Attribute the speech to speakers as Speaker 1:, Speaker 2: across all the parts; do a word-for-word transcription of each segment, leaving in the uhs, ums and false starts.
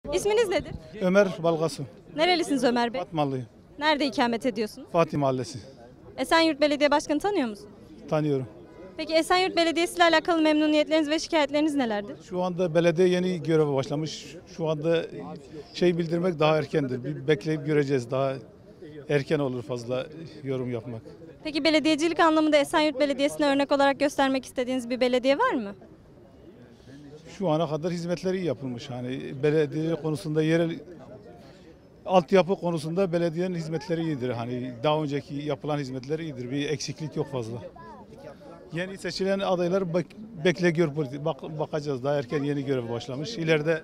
Speaker 1: İsminiz nedir?
Speaker 2: Ömer Balgasu.
Speaker 1: Nerelisiniz Ömer Bey?
Speaker 2: Batmanlıyım.
Speaker 1: Nerede ikamet ediyorsunuz?
Speaker 2: Fatih Mahallesi.
Speaker 1: Esenyurt Belediye Başkanı tanıyor musunuz?
Speaker 2: Tanıyorum.
Speaker 1: Peki Esenyurt Belediyesi ile alakalı memnuniyetleriniz ve şikayetleriniz nelerdir?
Speaker 2: Şu anda belediye yeni göreve başlamış. Şu anda şey bildirmek daha erkendir. Bir bekleyip göreceğiz. Daha erken olur fazla yorum yapmak.
Speaker 1: Peki belediyecilik anlamında Esenyurt Belediyesi'ne örnek olarak göstermek istediğiniz bir belediye var mı?
Speaker 2: Şu ana kadar hizmetleri iyi yapılmış. Hani belediye konusunda yerel altyapı konusunda belediyenin hizmetleri iyidir. Hani daha önceki yapılan hizmetler iyidir. Bir eksiklik yok fazla. Yeni seçilen adaylar bak, bekle gör politik. Bak, bakacağız. Daha erken yeni görev başlamış. İleride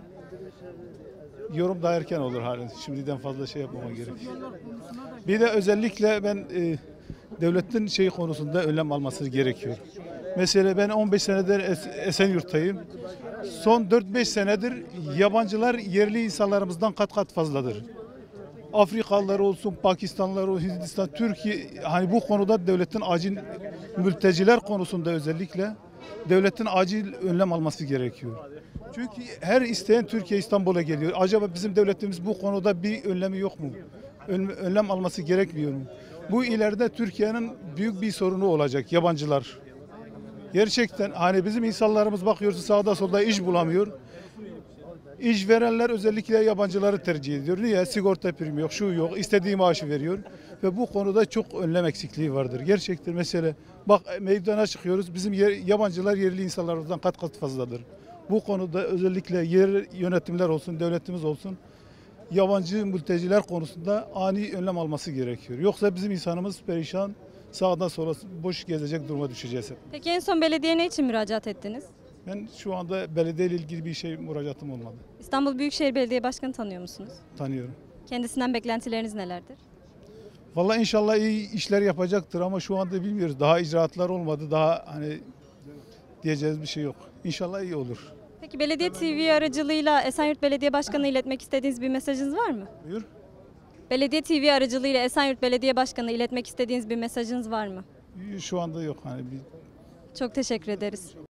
Speaker 2: yorum daha erken olur halen. Şimdiden fazla şey yapmama gerek. Bir de özellikle ben e, devletin şey konusunda önlem alması gerekiyor. Mesela ben on beş senedir Es Esenyurt'tayım. Son dört beş senedir yabancılar yerli insanlarımızdan kat kat fazladır. Afrikalılar olsun, Pakistanlılar olsun, Hindistan, Türkiye, hani bu konuda devletin acil mülteciler konusunda özellikle devletin acil önlem alması gerekiyor. Çünkü her isteyen Türkiye İstanbul'a geliyor. Acaba bizim devletimiz bu konuda bir önlemi yok mu? Önlem alması gerekmiyor mu? Bu ileride Türkiye'nin büyük bir sorunu olacak, yabancılar. Gerçekten hani bizim insanlarımız bakıyorsa sağda solda iş bulamıyor. İşverenler özellikle yabancıları tercih ediyor. Niye? Sigorta primi yok, şu yok, istediği maaşı veriyor. Ve bu konuda çok önlem eksikliği vardır. Gerçekten mesela bak meydana çıkıyoruz. Bizim yer, yabancılar yerli insanlarımızdan kat kat fazladır. Bu konuda özellikle yer yönetimler olsun, devletimiz olsun yabancı mülteciler konusunda ani önlem alması gerekiyor. Yoksa bizim insanımız perişan, sağdan sola boş gezecek duruma düşeceğiz.
Speaker 1: Peki en son belediye ne için müracaat ettiniz?
Speaker 2: Ben şu anda belediye ile ilgili bir şey müracaatım olmadı.
Speaker 1: İstanbul Büyükşehir Belediye Başkanı tanıyor musunuz?
Speaker 2: Tanıyorum.
Speaker 1: Kendisinden beklentileriniz nelerdir?
Speaker 2: Vallahi inşallah iyi işler yapacaktır ama şu anda bilmiyoruz. Daha icraatlar olmadı. Daha hani diyeceğiz bir şey yok. İnşallah iyi olur.
Speaker 1: Peki Belediye T V aracılığıyla Esenyurt Belediye Başkanı'na iletmek istediğiniz bir mesajınız var mı?
Speaker 2: Buyur.
Speaker 1: Belediye T V aracılığıyla Esenyurt Belediye Başkanı'na iletmek istediğiniz bir mesajınız var mı?
Speaker 2: Şu anda yok hani bir
Speaker 1: Çok teşekkür ederiz.